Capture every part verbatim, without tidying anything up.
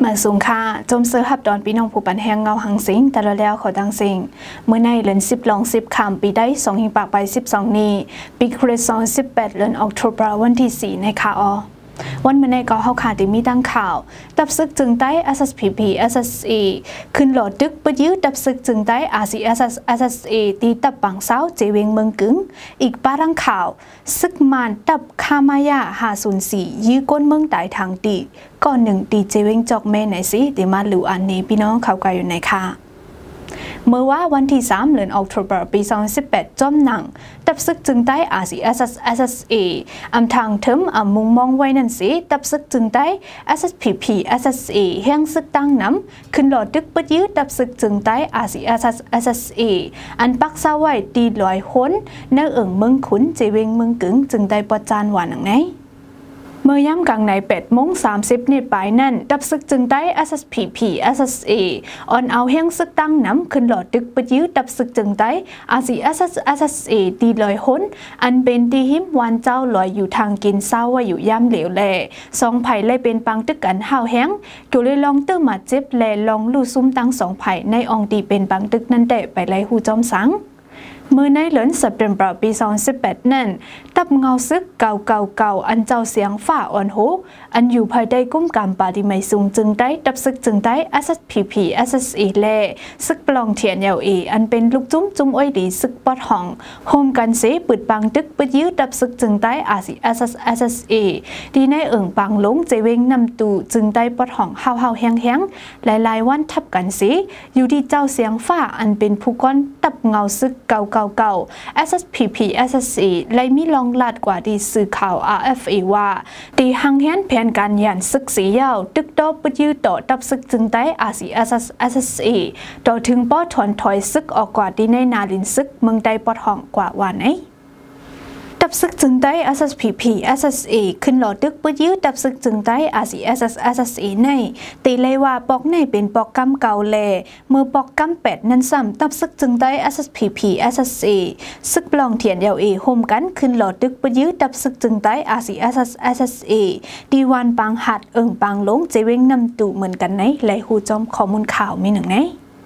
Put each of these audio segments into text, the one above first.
มาสูงค่าจมเสือหับดอนปีน้องผู้ปันแหงเงาหังสิงแต่ละแล้วขอดังสิงเมื่อในเดือนสิบลองสิบคำปีได้สองหิงปากไปสิบสองนี้ปีคริสต์สองสิบแปดเดือนออกตุลาวันที่สี่ในข่าวอวันเมื่อในก็เข้าข่าวที่มีตั้งข่าวดับซึกจึงได้ เอส เอส พี พี เอส เอส อี ขึ้นหลอดดึกปยื้อดับซึกจึงได้ อาร์ ซี เอส เอส เอส อี ตีตับปังเศร้าเจเวงเมืองกึ่งอีกป้ารังข่าวซึกมานดับคามายาหาศูนย์สี่ยื้อก้นเมืองตายทางตีก่อนหนึ่งตีเจเวงจอกเมไหนสิตีมาหลูอันนี้พี่น้องเขาไกลอยู่ในค่ะเมื่อว่าวันที่สามเดือนออกตุลาปีสองพันสิบแปดจอมหนังดับซึกจึงได้ อาร์ ซี เอส เอส อี อำทางเถิมอำมุงมองไว้นั่นสิดับซึกจึงได้ เอส เอส พี พี เอส เอส อี แห่งซึกตั้งน้ำขึ้นหลอดดึกปยื้อดับซึกจึงได้ อาร์ ซี เอส เอส อี อันปักเศร้าไว้ตีลอยห้นเนื้อเอิ่งเมืองขุนเจเวงเมืองกึ่งจึงได้ประจานหวานหนังไงเมื่อย่ำกลางในแปดโมงสามสิบนิดปลายนั่นดับซึกจึงได้ เอส เอส พี พี เอส เอส อี ออนเอาเฮียงซึกตั้งน้ำขึ้นหลอดดึกปยื้อดับซึกจึงได้ อาร์ ซี เอส เอส อี ตีลอยห้นอันเป็นตีหิมวันเจ้าลอยอยู่ทางกินเศร้าว่าอยู่ย่ำเหลวแหล่สองไผ่เลยเป็นปังตึกกันห้าวแห้งกูเลยลองตื้อมาเจ็บแลลองลู่ซุ้มตั้งสองไผ่ในองตีเป็นปังตึกนั่นแต่ไปไล่หูจอมสังเมื่อในเดือนสิงหาคมปีสองพันสิบแปดนั่นตับเงาซึกเก่าเก่าเก่าอันเจ้าเสียงฝ่าอ่อนโหอันอยู่ภายใต้กุ้มกำปาดิไมซุงจึงได้ดับซึกจึงได้ เอส เอส พี พี เอส เอส อี เล่ซึกปลองเทียนยาวอีอันเป็นลูกจุ้มจุ้มอ้อยดีซึกปอดห้องโฮมกันเสปืดปังตึกปืดยื้อดับซึกจึงได้ อาร์ ซี เอส เอส อี ดีในเอิ่งปังลงเจเวงนำตูจึงได้ปอดห้องห้าวห้าวแห้งแห้งหลายๆวันทับกันเสอยู่ที่เจ้าเสียงฝ่าอันเป็นผู้ก้อนตับเงาซึกเก่าเก่าเก่า เอส เอส พี พี เอส เอส อี เลยมีลองลาดกว่าดีสื่อข่าว อาร์ เอฟ อี ว่าตีหังเฮียนแผนการยันซึกสียาวตึกโตปยื้อต่อดับซึกจึงได้ อาร์ ซี เอส เอส อี ต่อถึงป้อถอนถอยซึกออกกว่าดีในนาลินซึกเมืองใดปอดห้องกว่าวันไหนดับซึกจึงได้ เอส เอส พี พี เอส เอส อี ขึ้นหลอดดึกปยื้อดับซึกจึงได้ อาร์ ซี เอส เอส อี ในตีเลยว่าปอกในเป็นปอกกำเก่าแลเมื่อปอกกำแปดนั้นซ้ำดับซึกจึงได้ เอส เอส พี พี เอส อี ซึกปลองเทียนยาวอีโฮมกันขึ้นหลอดดึกปยื้อดับซึกจึงได้ อาร์ ซี เอส อี ดีวันปางหัดเอิงปางลงเจเวงนำตู่เหมือนกันไหนไหลหูจอมข้อมูลข่าวมีหนึ่งไหน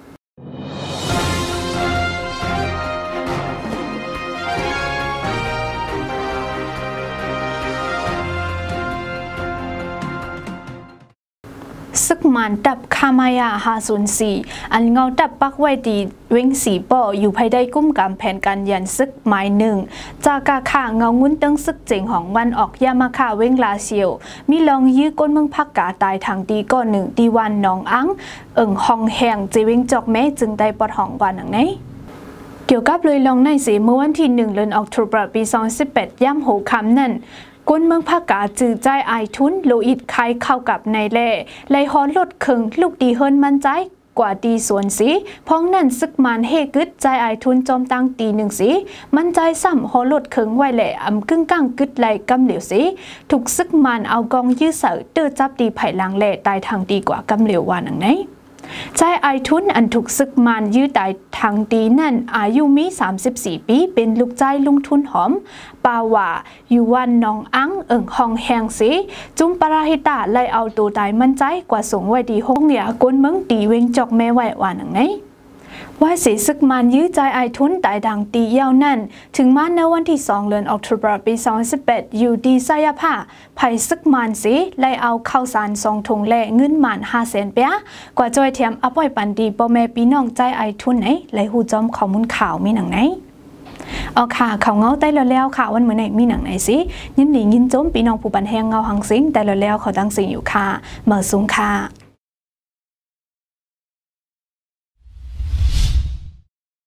ซึกมันดับคามายาหาศูนย์สี่อันเงาดับปักไว้ดีเวงสีป่ออยู่ภายใต้กุ้มกำแผนการยันซึกหมายหนึ่งจากกาข่าเงางุ้นตั้งซึกเจ๋งของวันออกยามาข่าเวงลาเซียวมีลองยื้อก้นเมืองพักกาตายทางตีก้อนหนึ่งตีวันน้องอังเอิ่งห้องแห่งเจเวงจอกแม้จึงได้ปอดห้องวันหนังไหนเกี่ยวกับเลยลองในสีเมื่อวันที่หนึ่งเดือนออกตุลาปีสองพันสิบแปดย่ำโหคำนั่นก้นเมืองภาคกาจือใจไอทุนโลอิดใครเข้ากับในเล่ไลฮอนลดเคิงลูกดีเฮิรนมันใจกว่าตีส่วนสีพ้องนั่นซึกมันเฮกึดใจไอทุนจอมตั้งตีหนึ่งสีมันใจซ้ำฮอลดเคิงไว้แหล่อำกึ่งก้างกึดไหลกำเหลวสีถูกซึกมันเอากองยื้อเสือเตื้อจับตีไผ่ลางแหล่ตายทางดีกว่ากำเหลววานังไหนใจไอทุนอันถูกซึกมันยื้อตายทางดีนั่นอายุมีสามสิบสี่ปีเป็นลูกใจลุงทุนหอมปาว่าอยู่วันน้องอังเอิ่งห้องแหงสีจุมปราหิตาไล่เอาตัวตายมั่นใจกว่าส่งไว้ดีห้องเหนียก้นเมืองตีเวงจอกแม่ไหววานังไงว่าสีซึกมันยื้อใจไอทุนตายดังตียาวนั่นถึงมาในวันที่สองเดือนออกตุลาปีสองพันสิบแปดอยู่ดีไซยาผ้าไผ่ซึกมันสีไล่เอาข้าวสารสองถุงแหล่เงินหมันห้าแสนเปียกว่าจอยเทียมอัปไว้ปันดีพ่อแม่พี่น้องใจไอทุนไหนไล่หูจอมข้อมูลข่าวมีหนังไหนเอาค่ะเขาเงาใต้แล้วค่ะวันเมื่อไหร่มีหนังไหนสิยินดียินจมพี่น้องผู้ปันแหงเงาหังสิงแต่แล้วเขาตั้งสิ่งอยู่ค่ะเมื่อสูงค่ะ